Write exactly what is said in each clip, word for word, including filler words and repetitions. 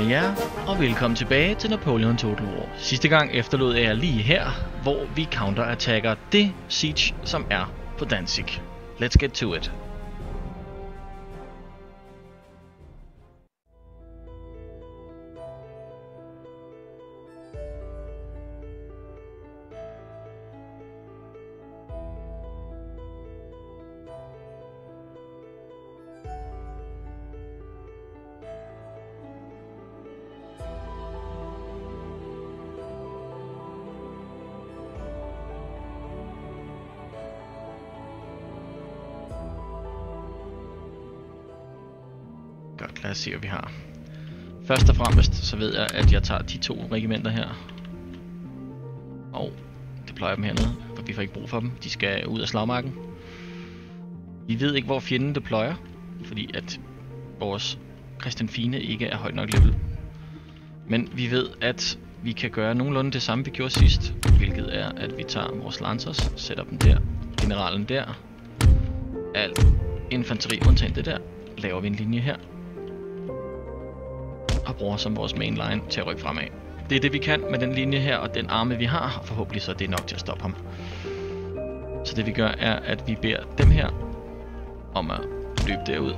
jer, og velkommen tilbage til Napoleon Total War. Sidste gang efterlod jeg jer lige her, hvor vi counterattacker det siege, som er på Danzig. Let's get to it. Godt, lad os se, hvad vi har. Først og fremmest, så ved jeg, at jeg tager de to regimenter her. Og deployer dem hernede, for vi får ikke brug for dem. De skal ud af slagmarken. Vi ved ikke, hvor fjenden deployer, fordi at vores Christian Fine ikke er højt nok level. Men vi ved, at vi kan gøre nogenlunde det samme, vi gjorde sidst. Hvilket er, at vi tager vores Lancers, sætter dem der, generalen der. Alt infanteri undtagen det der, laver vi en linje her. Og bruger som vores mainline til at rykke fremad. Det er det vi kan med den linje her og den arme vi har, og forhåbentlig så er det nok til at stoppe ham. Så det vi gør er, at vi beder dem her om at løbe derud.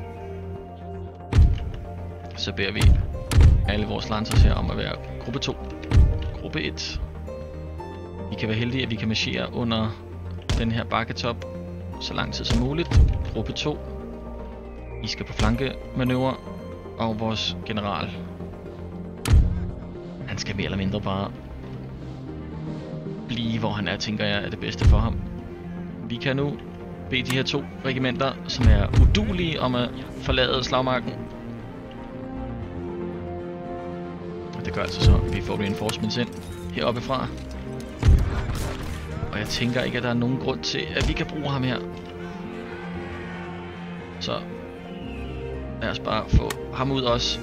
Så beder vi alle vores lancers her om at være gruppe to. Gruppe et. Vi kan være heldige, at vi kan marchere under den her bakketop så lang tid som muligt. Gruppe to. I skal på flankemanøvre, og vores general, han skal mere eller mindre bare blive, hvor han er, tænker jeg, er det bedste for ham. Vi kan nu bede de her to regimenter, som er uduelige, om at forlade slagmarken. Og det gør altså så, at vi får reinforcements ind heroppe fra. Og jeg tænker ikke, at der er nogen grund til, at vi kan bruge ham her. Så lad os bare få ham ud også.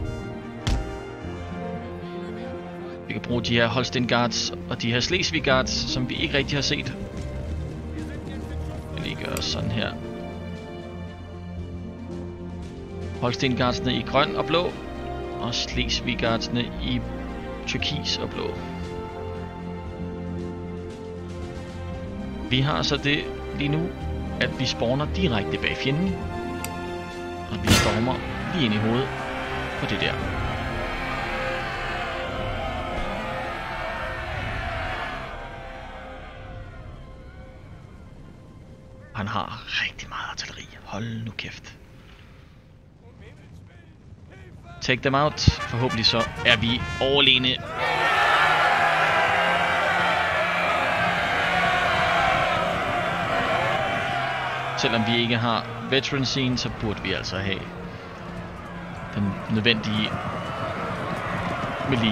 Vi kan bruge de her Holstein Guards og de her Slesvig Guards, som vi ikke rigtig har set. Vi lige gøre sådan her. Holstein Guardsene i grøn og blå, og Slesvig Guardsene i turkis og blå. Vi har så det lige nu, at vi spawner direkte bag fjenden. Og vi stormer lige ind i hovedet på det der. Han har rigtig meget artilleri. Hold nu kæft. Take them out. Forhåbentlig så er vi overlegne. Selvom vi ikke har veteran scene, så burde vi altså have den nødvendige melee.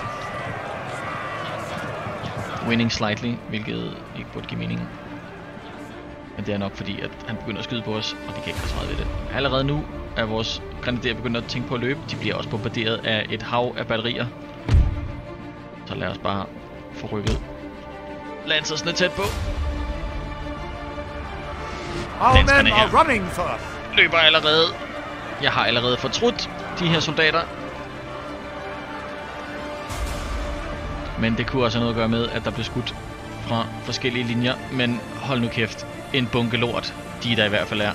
Winning slightly, hvilket ikke burde give mening. Men det er nok fordi, at han begynder at skyde på os, og vi kan ikke gøre så meget ved det. Allerede nu er vores grenadier begyndt at tænke på at løbe. De bliver også bombarderet af et hav af batterier. Så lad os bare få rykket lancersne tæt på. Danskerne her løber allerede. Jeg har allerede fortrudt de her soldater. Men det kunne også have noget at gøre med, at der blev skudt fra forskellige linjer. Men hold nu kæft, en bunke lort, de der i hvert fald er.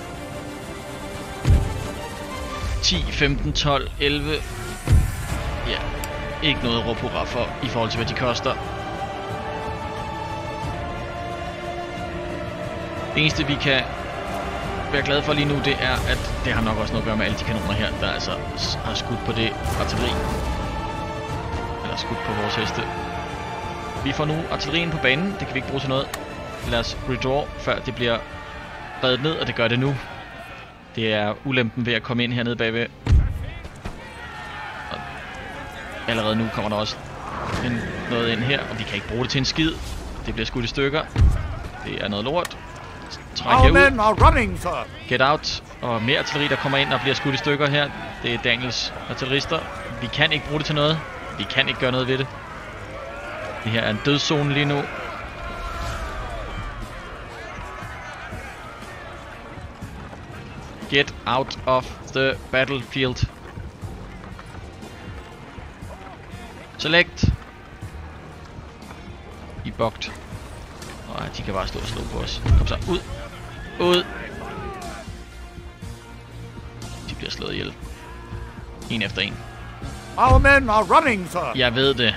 ti, femten, tolv, elleve. Ja, ikke noget at råbe hurra for i forhold til hvad de koster. Det eneste vi kan være glade for lige nu, det er, at det har nok også noget at gøre med alle de kanoner her, der altså har skudt på det artilleri. Eller skudt på vores heste. Vi får nu artillerien på banen, det kan vi ikke bruge til noget. Lad os redraw, før det bliver reddet ned, og det gør det nu. Det er ulempen ved at komme ind hernede bagved. Og allerede nu kommer der også en, noget ind her, og vi kan ikke bruge det til en skid. Det bliver skudt i stykker. Det er noget lort. Træk jer ud. Get out. Og mere artilleri, der kommer ind og bliver skudt i stykker her. Det er Daniels artillerister. Vi kan ikke bruge det til noget. Vi kan ikke gøre noget ved det. Det her er en dødszone lige nu. Get out of the battlefield. Select. I bogt. Nej, de kan bare stå og slå på os. Kom så, ud. Ud. De bliver slået ihjel. En efter en. Our men are running, sir. Jeg ved det.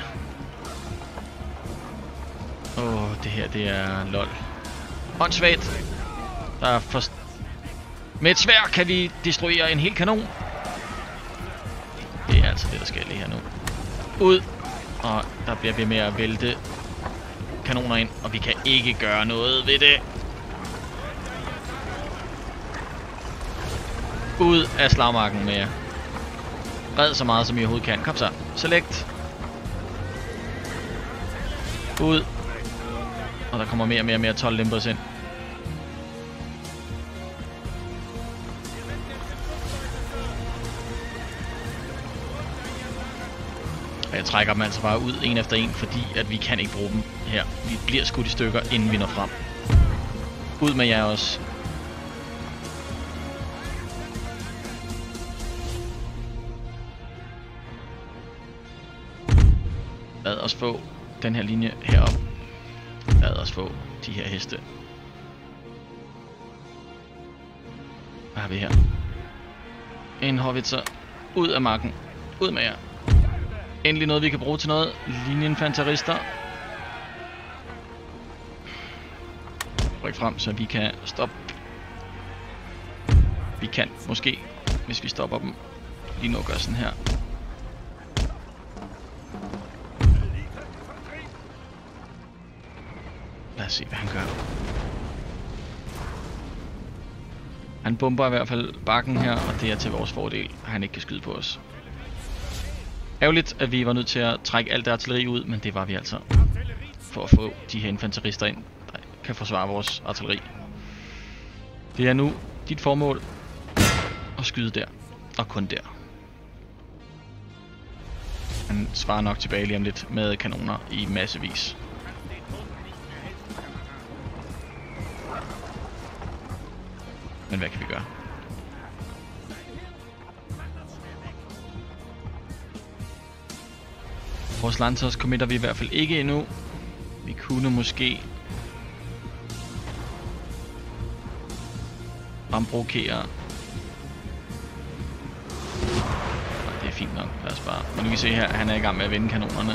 Åh, oh, det her, det er lol. Åndssvagt. Der er for... Med et sværd kan vi destruere en hel kanon. Det er altså det, der sker lige her nu. Ud. Og der bliver vi med at vælte kanoner ind, og vi kan ikke gøre noget ved det. Ud af slagmarken med jer. Red så meget, som I overhovedet kan. Kom så. Select. Ud. Og der kommer mere og mere og mere tolv limbers ind. Jeg trækker dem altså bare ud en efter en, fordi at vi kan ikke bruge dem her. Vi bliver skudt i stykker, inden vi når frem. Ud med jer også. Lad os få den her linje herop. Lad os få de her heste. Hvad har vi her? En howitzer. Ud af marken. Ud med jer. Endelig noget, vi kan bruge til noget. Linjeinfanterister. Ryk frem, så vi kan stoppe. Vi kan måske, hvis vi stopper dem, lige nu gøre sådan her. Lad os se, hvad han gør. Han bomber i hvert fald bakken her, og det er til vores fordel, at han ikke kan skyde på os. Ærgerligt, at vi var nødt til at trække alt det artilleri ud, men det var vi altså. For at få de her infanterister ind, der kan forsvare vores artilleri. Det er nu dit formål at skyde der, og kun der. Han svarer nok tilbage lige om lidt med kanoner i massevis. Men hvad kan vi gøre? Vores Lancers committer vi i hvert fald ikke endnu. Vi kunne måske fremprovokere. Det er fint nok, lad os bare. Men nu kan vi se her, at han er i gang med at vende kanonerne.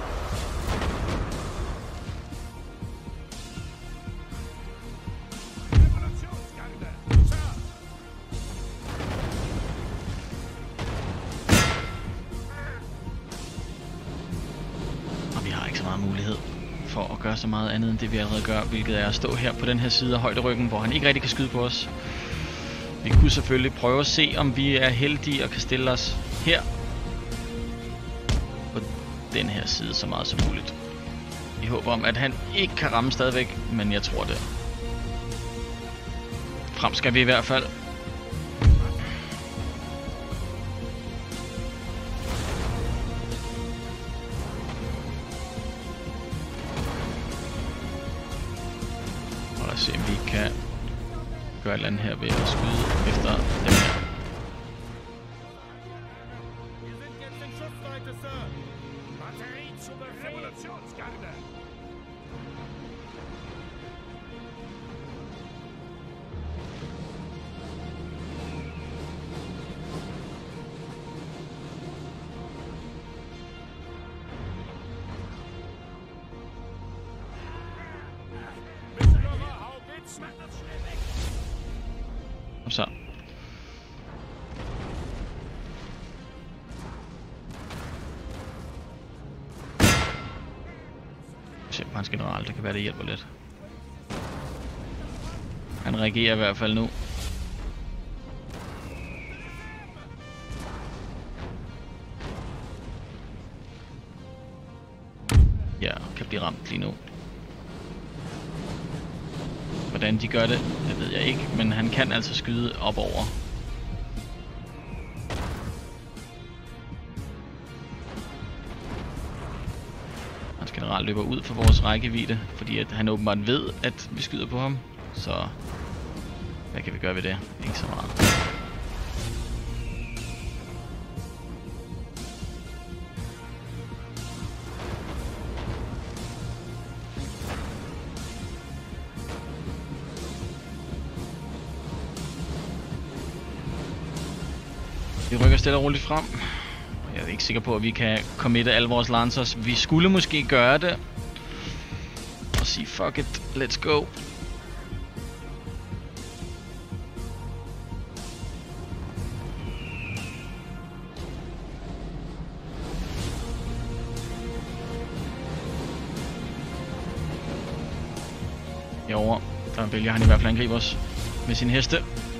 Mulighed for at gøre så meget andet end det vi allerede gør, hvilket er at stå her på den her side af højderyggen, hvor han ikke rigtig kan skyde på os. Vi kunne selvfølgelig prøve at se, om vi er heldige og kan stille os her på den her side så meget som muligt. Vi håber om, at han ikke kan ramme stadigvæk, men jeg tror det. Frem skal vi i hvert fald. Se om vi kan gøre et eller andet her ved at skyde efter dem her. Så. Se på hans general, det kan være det hjælper lidt. Han reagerer i hvert fald nu. Ja, kan blive ramt lige nu. Hvordan de gør det, det ved jeg ikke, men han kan altså skyde op over. Hans general løber ud for vores rækkevidde, fordi at han åbenbart ved, at vi skyder på ham. Så hvad kan vi gøre ved det? Ikke så meget. Vi rykker stille og roligt frem. Jeg er ikke sikker på, at vi kan committe alle vores lancers. Vi skulle måske gøre det. Og sige, fuck it, let's go. Herovre, der vælger han i hvert fald at angribe os med sin heste.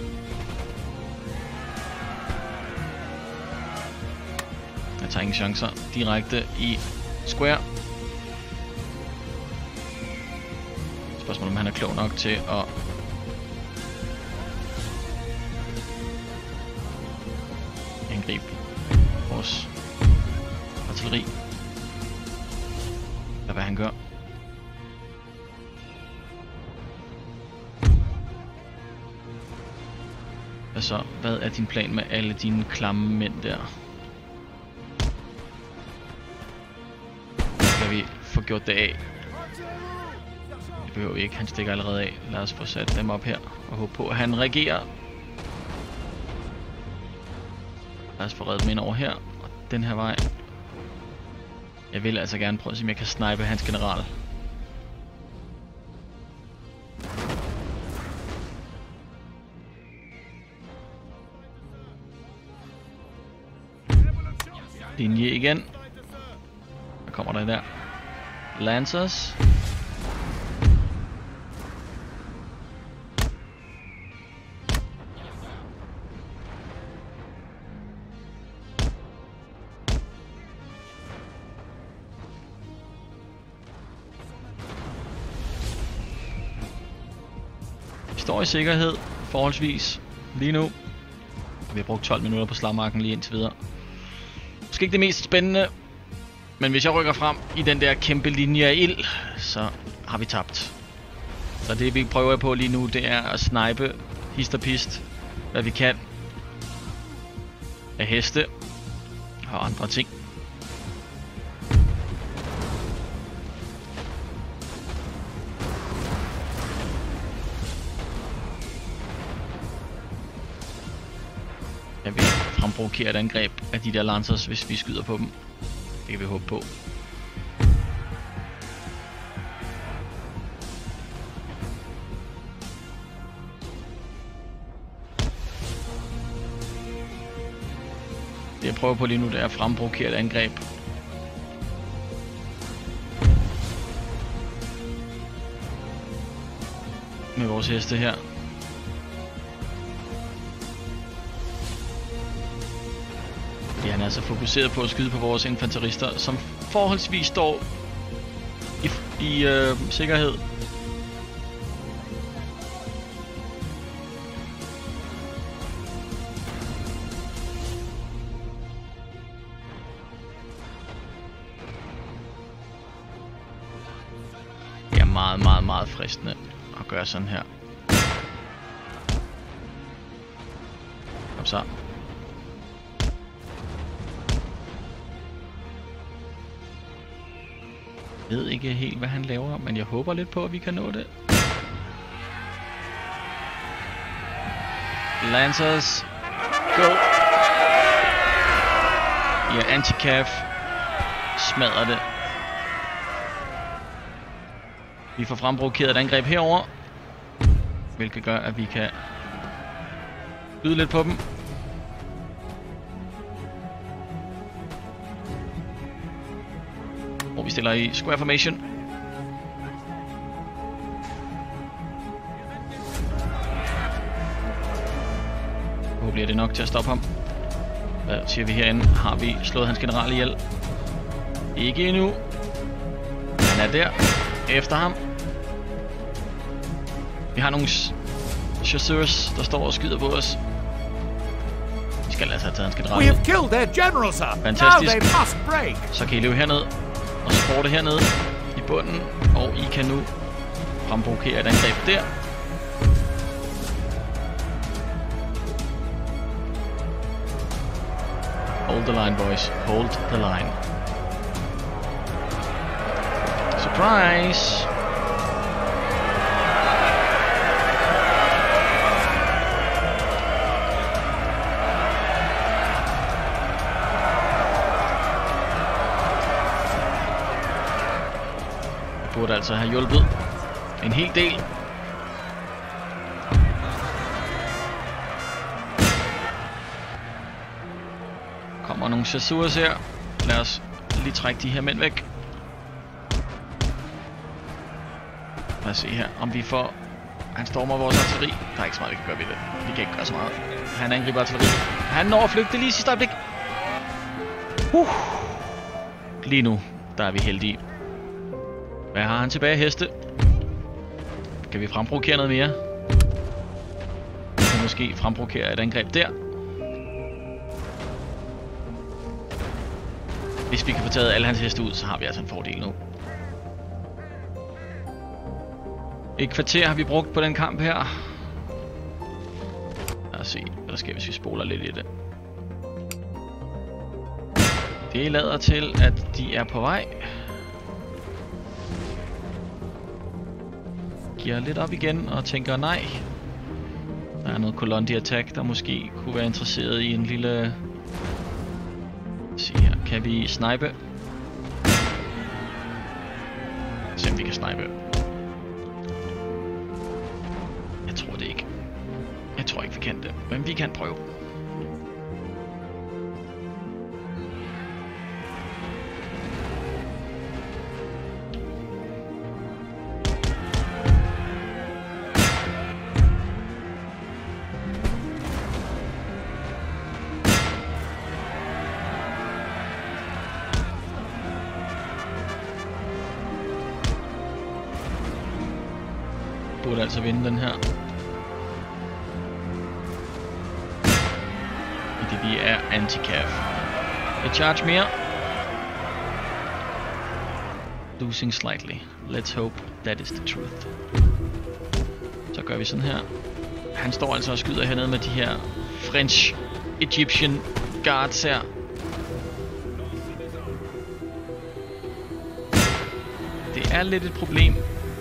Jeg tager ingen chancer. Direkte i square. Spørgsmålet om han er klog nok til at angribe vores artilleri. Eller hvad han gør. Hvad så? Hvad er din plan med alle dine klamme mænd der? Skal vi få gjort det af? Det behøver vi ikke. Han stikker allerede af. Lad os få sat dem op her og håbe på, at han reagerer. Lad os få reddet dem ind over her og den her vej. Jeg vil altså gerne prøve at se, om jeg kan snipe hans general. Linje igen. Hvad kommer der der? Lancers. Vi står i sikkerhed forholdsvis lige nu. Vi har brugt tolv minutter på slagmarken lige indtil videre. Måske ikke det mest spændende, men hvis jeg rykker frem i den der kæmpe linje af ild, så har vi tabt. Så det vi prøver på lige nu, det er at snipe hist og pist, hvad vi kan af heste og andre ting. Jeg vil fremprovokere et angreb af de der lancers, hvis vi skyder på dem. Det kan vi håbe på. Det jeg prøver på lige nu, det er at fremprovokere et angreb. Med vores heste her. Fordi han er så fokuseret på at skyde på vores infanterister, som forholdsvis står i, i øh, sikkerhed. Det er meget, meget, meget fristende at gøre sådan her. Kom så. Jeg ved ikke helt, hvad han laver, men jeg håber lidt på, at vi kan nå det. Lancers. Go. Ja, anti-cav. Smadrer det. Vi får fremprovokeret et angreb herover, hvilket gør, at vi kan skyde lidt på dem. Og vi stiller i square formation. Hvor bliver det nok til at stoppe ham? Hvad siger vi herinde? Har vi slået hans general ihjel? Ikke endnu. Han er der. Efter ham. Vi har nogle chasseurs, der står og skyder på os. Vi skal altså have taget hans general. We have killed their general, sir. Fantastisk. Now they must break. Så kan I løbe herned og sporte hernede i bunden, og I kan nu fremprovokere et angreb der. Hold the line, boys. Hold the line. Surprise! altså have hjulpet en hel del. Kommer nogle chasseurs her. Lad os lige trække de her mænd væk. Lad os se her, om vi får... Han stormer vores artilleri. Der er ikke så meget, vi kan gøre ved det. Vi kan ikke gøre så meget. Han angriber artilleri. Han når at flygte lige i sidste øjeblik. Uh. Lige nu, der er vi heldige. Hvad har han tilbage, heste? Kan vi fremprovokere noget mere? Vi kan måske fremprovokere et angreb der. Hvis vi kan få taget alle hans heste ud, så har vi altså en fordel nu. Et kvarter har vi brugt på den kamp her. Lad os se, hvad der sker, hvis vi spoler lidt i det. Det lader til, at de er på vej. Giver lidt op igen og tænker nej. Der er noget Colondi Attack, der måske kunne være interesseret i en lille... Lad os se her, kan vi snipe? Se om vi kan snipe. Jeg tror det ikke. Jeg tror ikke vi kan det, men vi kan prøve. Burde altså vinde den her. I det vi er anti-cav. Et charge mere. Losing slightly. Let's hope that is the truth. Så gør vi sådan her. Han står altså og skyder hernede med de her French Egyptian guards her. Det er lidt et problem.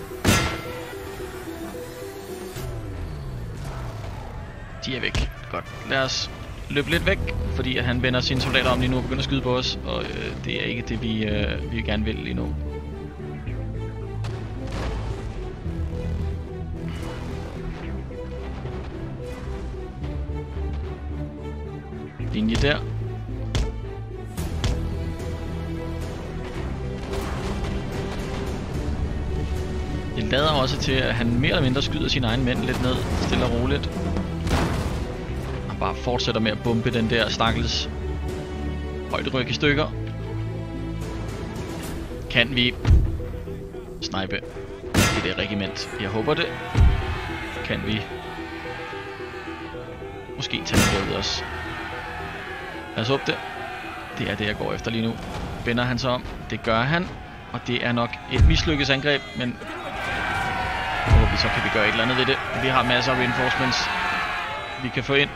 De er væk. Godt. Lad os løbe lidt væk, fordi at han vender sine soldater om lige nu og begynder at skyde på os, og øh, det er ikke det, vi, øh, vi gerne vil lige nu. Linje der. Det lader også til, at han mere eller mindre skyder sine egne mænd lidt ned, stille og roligt. Bare fortsætter med at bombe den der stakkels højderyg i stykker. Kan vi snipe i det regiment? Jeg håber det. Kan vi måske tage det ud os? Lad os håbe det. Det er det, jeg går efter lige nu. Vender han sig om? Det gør han. Og det er nok et mislykkes angreb, men håber vi så kan vi gøre et eller andet ved det. Vi har masser af reinforcements, vi kan få ind.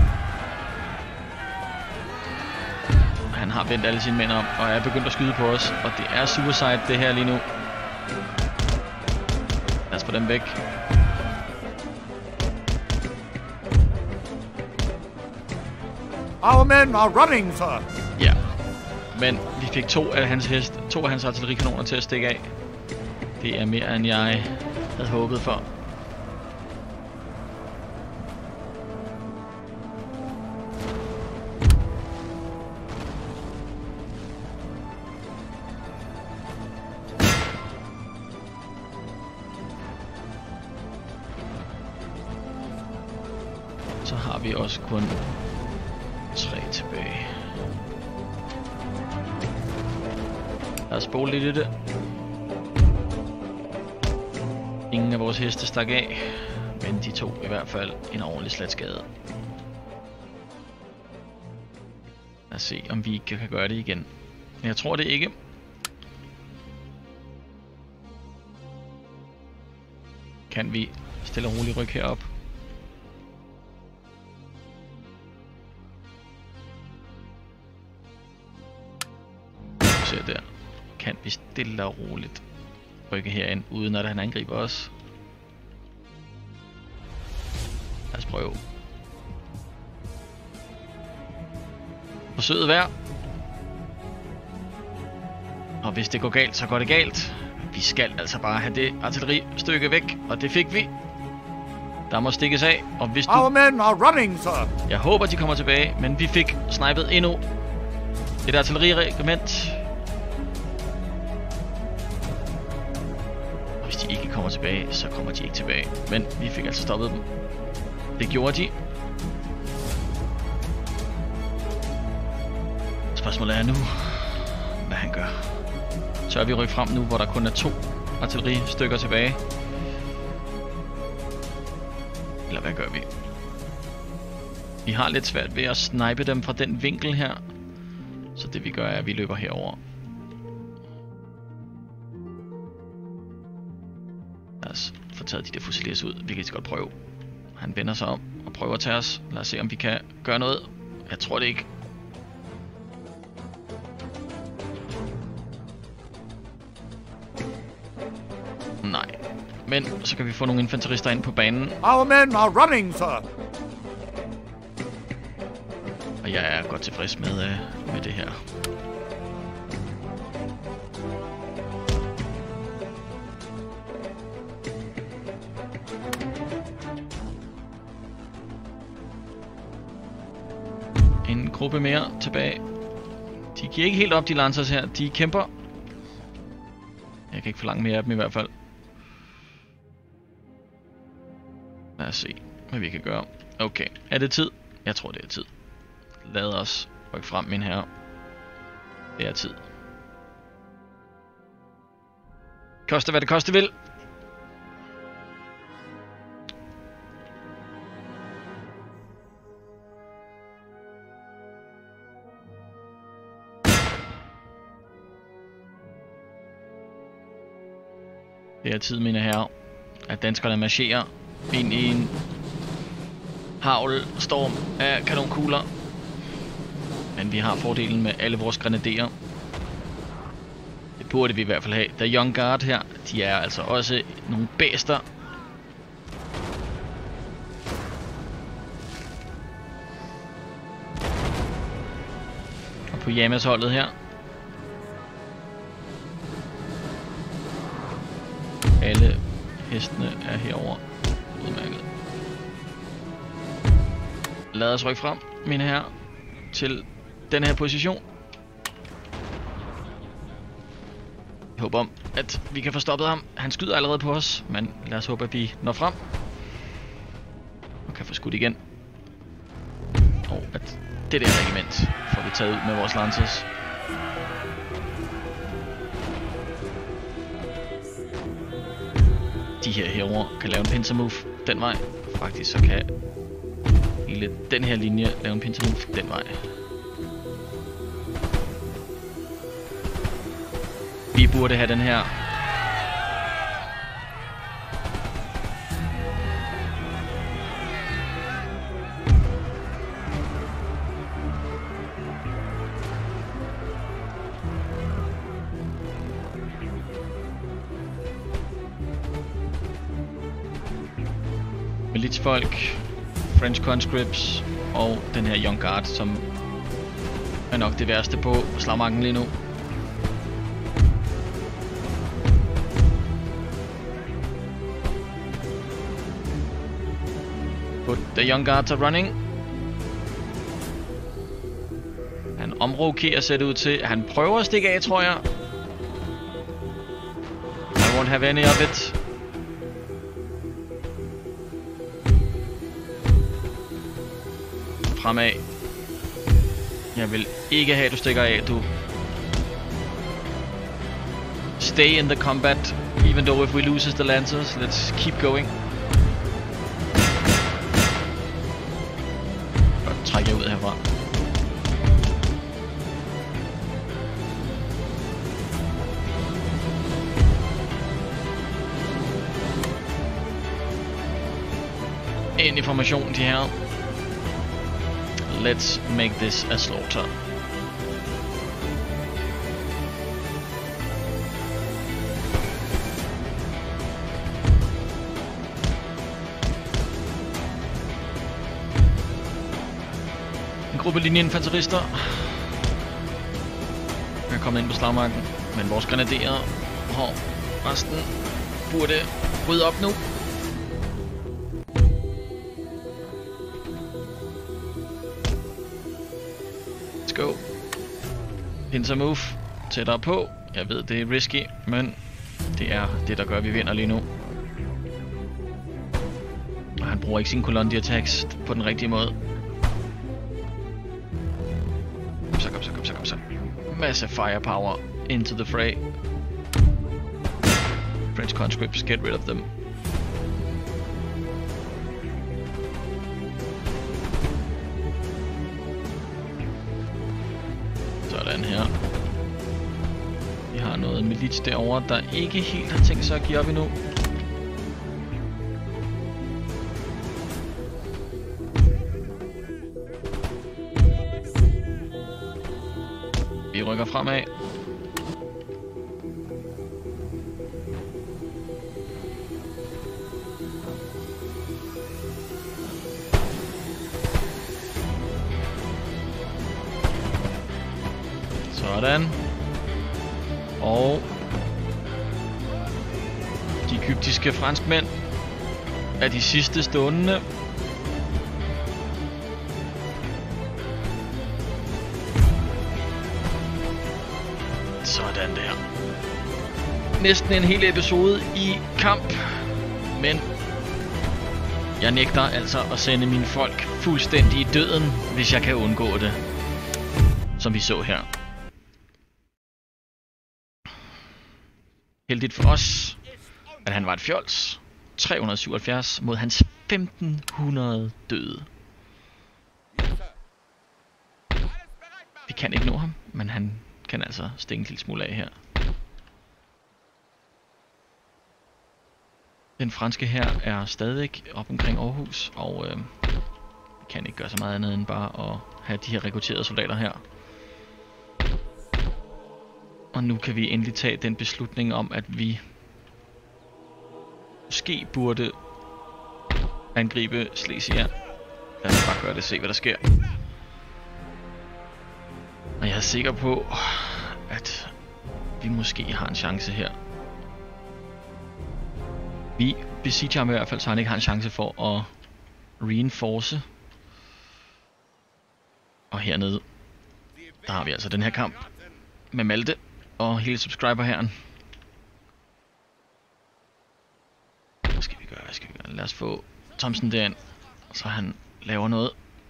Han har vendt alle sine mænd om, og er begyndt at skyde på os. Og det er suicide, det her lige nu. Lad os få dem væk. Our men are running, sir. Ja, men vi fik to af hans hest, to af hans artillerikanoner til at stikke af. Det er mere, end jeg havde håbet for. Så har vi også kun tre tilbage. Lad os spole lidt i det. Ingen af vores heste stak af, men de to i hvert fald en ordentlig slat skade. Lad os se, om vi ikke kan gøre det igen. Men jeg tror det ikke. Kan vi stille og roligt rykke herop? Der. Kan vi stille og roligt rykke herind, uden at han angriber os? Lad os prøve. Forsøget værd. Og hvis det går galt, så går det galt. vi skal altså bare have det artilleristykke væk, og det fik vi. Der må stikkes af, og hvis Our du... men are running, sir. Jeg håber, de kommer tilbage, men vi fik snipet endnu et artilleriregiment. Og hvis de ikke kommer tilbage, så kommer de ikke tilbage. Men vi fik altså stoppet dem. Det gjorde de. Spørgsmålet er nu, hvad han gør. Tør vi rykke frem nu, hvor der kun er to artilleristykker tilbage? Eller hvad gør vi? Vi har lidt svært ved at snipe dem fra den vinkel her. Så det vi gør er, at vi løber herover. Lad os få taget de der fusiliers ud. Vi kan godt prøve. Han vender sig om og prøver at tage os. Lad os se, om vi kan gøre noget. Jeg tror det ikke. Nej. Men så kan vi få nogle infanterister ind på banen. Our men are running, sir. Og jeg er godt tilfreds med, øh, med det her. En gruppe mere tilbage. De giver ikke helt op, de Lancers her. De kæmper. Jeg kan ikke forlange mere af dem i hvert fald. Lad os se, hvad vi kan gøre. Okay, er det tid? Jeg tror, det er tid. Lad os rykke frem, min herre. Det er tid. Koste hvad det koste vil. Det er tid, mine herrer, at danskerne marcherer ind i en haglstorm af kanonkugler. Men vi har fordelen med alle vores grenaderer. Det burde vi i hvert fald have. The Young Guard her, de er altså også nogle bæster. Og på Yamas holdet her. Alle hestene er herover. Udmærket. Lad os rykke frem, mine herrer, til den her position. Jeg håber om, at vi kan få stoppet ham. Han skyder allerede på os, men lad os håbe, at vi når frem. Og kan få skudt igen. Og at det der regiment får vi taget ud med vores Lancers. De her herover kan lave en pincer move den vej. Faktisk så kan hele den her linje lave en pincer move den vej. Vi burde have den her. Militsfolk, French conscripts og den her Young Guard, som er nok det værste på slagmarken lige nu. But the Young Guards are running. Han omrokerer, ser det ud til. Han prøver at stikke af, tror jeg. I won't have any of it. Fremad. Jeg vil ikke have, at du stikker af, du. Stay in the combat, even though if we loses the Lancers. Let's keep going. Godt, træk jer ud herfra. Ind i formation, de her. Let's make this a slaughter. En gruppe linjeinfanterister er kommet ind på slagmarken, men vores grenaderer har Resten burde rydde op nu. Let's go. Pincer move. Tættere på. Jeg ved, det er risky, men det er det, der gør, at vi vinder lige nu. Og han bruger ikke sin Colondi attacks på den rigtige måde. Kom så, kom så, kom så, kom så. Masse firepower into the fray. French conscripts, get rid of them. Sådan her. Vi har noget milits derovre, der ikke helt har tænkt sig at give op endnu. Vi rykker fremad. Sådan. Og de egyptiske franskmænd er de sidste stående. Sådan der. Næsten en hel episode i kamp. Men jeg nægter altså at sende mine folk fuldstændig i døden, hvis jeg kan undgå det. Som vi så her. Heldigt for os, at han var et fjols. tre hundrede syvoghalvfjerds mod hans femten hundrede døde. Vi kan ikke nå ham, men han kan altså stikke en lille smule af her. Den franske her er stadigvæk op omkring Aarhus, og øh, vi kan ikke gøre så meget andet end bare at have de her rekrutterede soldater her. Og nu kan vi endelig tage den beslutning om, at vi måske burde angribe Slesvig. Lad os bare gøre det, se hvad der sker. Og jeg er sikker på, at vi måske har en chance her. Vi besieger ham i hvert fald, så han ikke har en chance for at reinforce. Og hernede, der har vi altså den her kamp med Malte og hele subscriber-herren. Hvad skal vi gøre? Hvad skal vi gøre? Lad os få Thomsen derind, så han laver noget.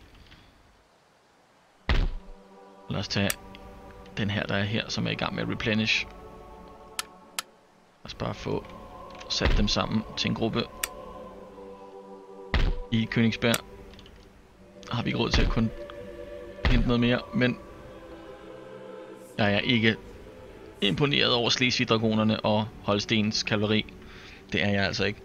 Lad os tage den her, der er her, som er i gang med at replenish. Lad os bare få sat dem sammen til en gruppe i Königsberg. Har vi ikke råd til at kun hente noget mere, men jeg er ikke imponeret over Slesvig-dragonerne og Holstens kavaleri. Det er jeg altså ikke.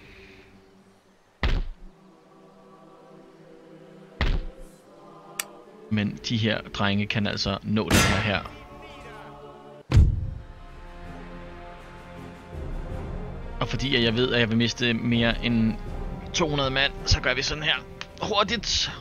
Men de her drenge kan altså nå den her her. Og fordi jeg ved, at jeg vil miste mere end to hundrede mand, så gør vi sådan her. Hurtigt!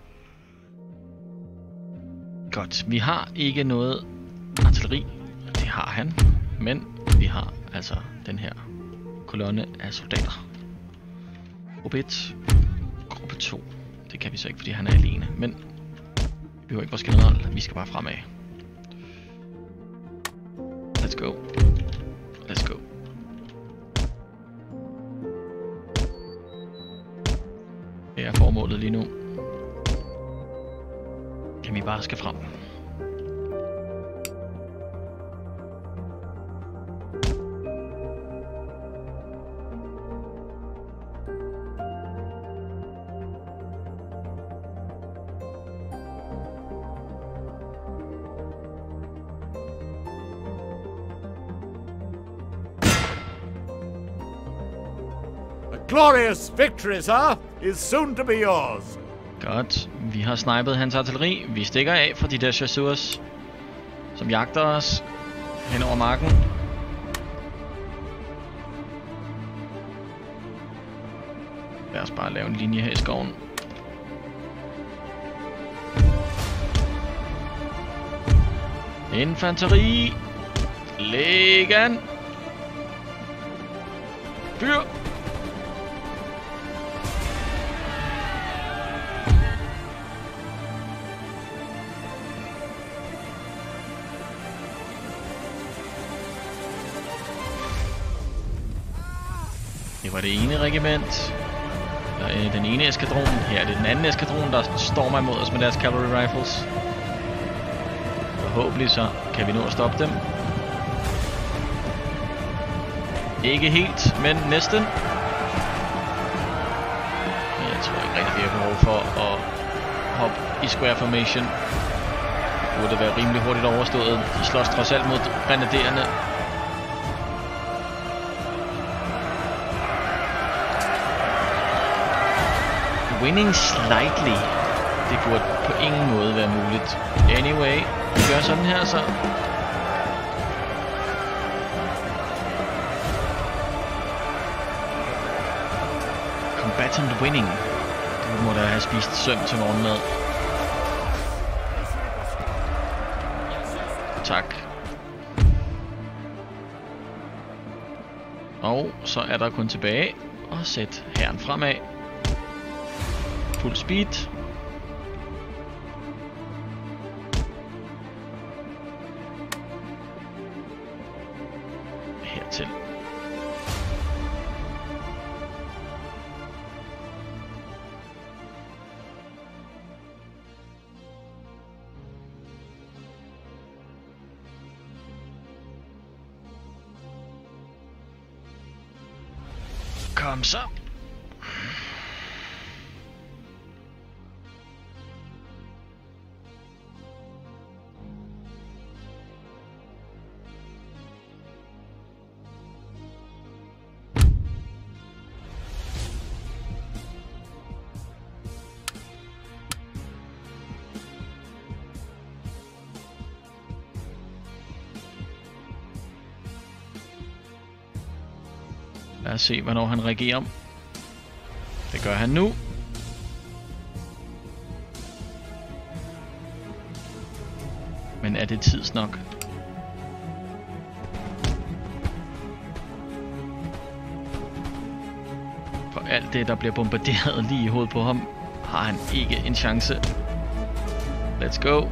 Godt, vi har ikke noget artilleri. Det har han. Men vi har altså den her kolonne af soldater. Gruppe et. Gruppe to. Det kan vi så ikke, fordi han er alene. Men vi behøver ikke vores general. Vi skal bare fremad. Let's go. Let's go. Det er formålet lige nu. Kan vi bare skal frem. Glorious victory, sir, is soon to be yours. Godt. Vi har snipet hans artilleri. Vi stikker af fra de der chasseurs, som jagter os hen over marken. Lad os bare lave en linje her i skoven. Infanteri. Læg an. Fyr! Det var det ene regiment. Øh, den ene eskadron. Her er det den anden eskadron, der stormer imod os med deres cavalry rifles. Forhåbentlig så kan vi nå at stoppe dem. Ikke helt, men næsten. Jeg tror ikke rigtig, vi har behov for at hoppe i square formation. Det burde være rimelig hurtigt overstået. De slås trods alt mod grenadiererne. Winning slightly. Det burde på ingen måde være muligt. Anyway, vi gør sådan her så. Combatant winning. Du må da have spist søm til morgenmad. Tak. Og så er der kun tilbage at sætte hæren fremad. Fuld speed. Hertil. Kom så. Lad os se, hvornår han reagerer. Det gør han nu. Men er det tidsnok? For alt det, der bliver bombarderet lige i hovedet på ham, har han ikke en chance. Let's go.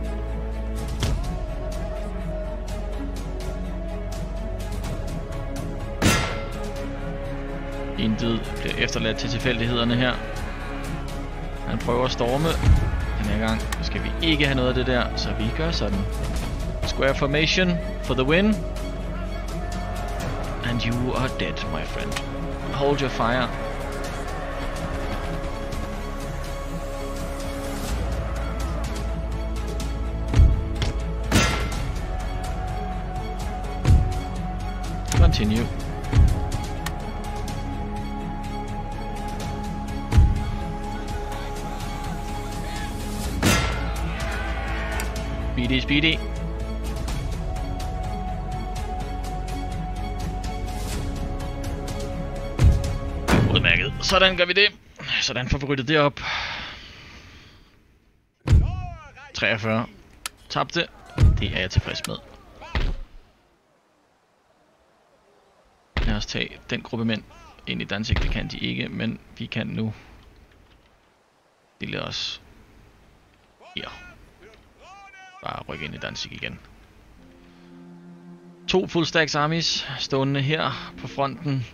Intet bliver efterladt til tilfældighederne her. Han prøver at storme. Den her gang skal vi ikke have noget af det der, så vi gør sådan. Square formation for the win. And you are dead, my friend. Hold your fire. Continue. Speedy, speedy. Udmærket. Sådan gør vi det. Sådan får vi ryddet det op. treogfyrre. Tabte. Det er jeg tilfreds med. Lad os tage den gruppe mænd ind i Danzig. Det kan de ikke, men vi kan nu dele os her. Bare rykke ind i Danzig igen. To full stacks armies stående her på fronten.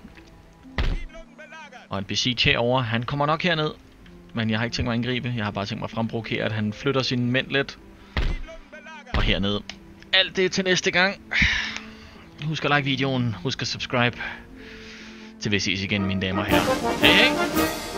Og en besiege herovre. Han kommer nok herned. Men jeg har ikke tænkt mig at angribe. Jeg har bare tænkt mig at fremprovokere, at han flytter sine mænd lidt. Og hernede. Alt det til næste gang. Husk at like videoen. Husk at subscribe. Til vi ses igen, mine damer og herrer. Hej hej!